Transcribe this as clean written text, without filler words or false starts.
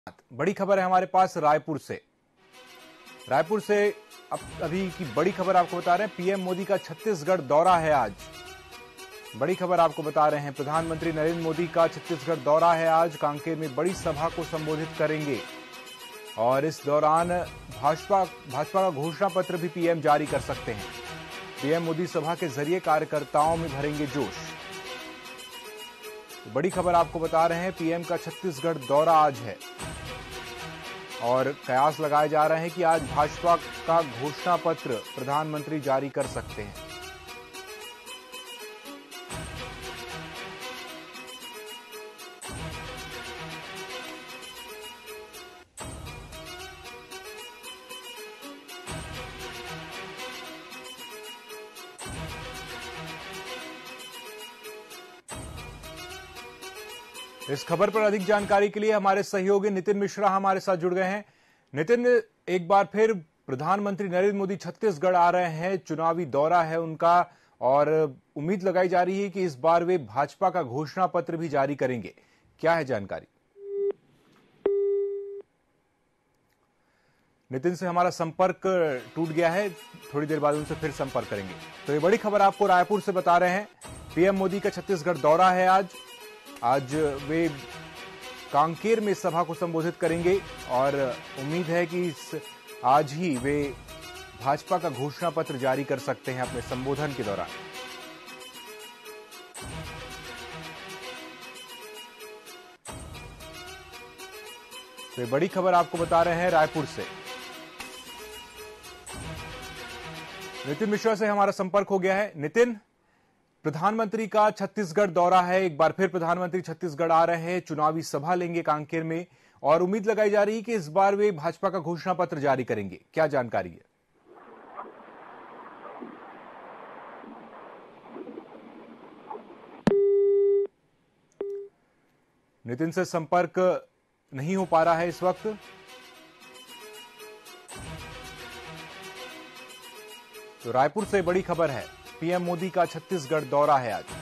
बड़ी खबर है हमारे पास रायपुर से अभी की बड़ी खबर आपको बता रहे हैं। पीएम मोदी का छत्तीसगढ़ दौरा है आज। बड़ी खबर आपको बता रहे हैं, प्रधानमंत्री नरेंद्र मोदी का छत्तीसगढ़ दौरा है आज। कांकेर में बड़ी सभा को संबोधित करेंगे और इस दौरान भाजपा का घोषणा पत्र भी पीएम जारी कर सकते हैं। पीएम मोदी सभा के जरिए कार्यकर्ताओं में भरेंगे जोश। बड़ी खबर आपको बता रहे हैं, पीएम का छत्तीसगढ़ दौरा आज है और कयास लगाए जा रहे हैं कि आज भाजपा का घोषणा पत्र प्रधानमंत्री जारी कर सकते हैं। इस खबर पर अधिक जानकारी के लिए हमारे सहयोगी नितिन मिश्रा हमारे साथ जुड़ गए हैं। नितिन, एक बार फिर प्रधानमंत्री नरेंद्र मोदी छत्तीसगढ़ आ रहे हैं, चुनावी दौरा है उनका और उम्मीद लगाई जा रही है कि इस बार वे भाजपा का घोषणा पत्र भी जारी करेंगे। क्या है जानकारी? नितिन से हमारा संपर्क टूट गया है, थोड़ी देर बाद उनसे फिर संपर्क करेंगे। तो ये बड़ी खबर आपको रायपुर से बता रहे हैं, पीएम मोदी का छत्तीसगढ़ दौरा है आज वे कांकेर में सभा को संबोधित करेंगे और उम्मीद है कि आज ही वे भाजपा का घोषणा पत्र जारी कर सकते हैं अपने संबोधन के दौरान। तो ये बड़ी खबर आपको बता रहे हैं रायपुर से। नितिन मिश्रा से हमारा संपर्क हो गया है। नितिन, प्रधानमंत्री का छत्तीसगढ़ दौरा है, एक बार फिर प्रधानमंत्री छत्तीसगढ़ आ रहे हैं, चुनावी सभा लेंगे कांकेर में और उम्मीद लगाई जा रही है कि इस बार वे भाजपा का घोषणा पत्र जारी करेंगे। क्या जानकारी है? नितिन से संपर्क नहीं हो पा रहा है इस वक्त। तो रायपुर से बड़ी खबर है, पीएम मोदी का छत्तीसगढ़ दौरा है आज।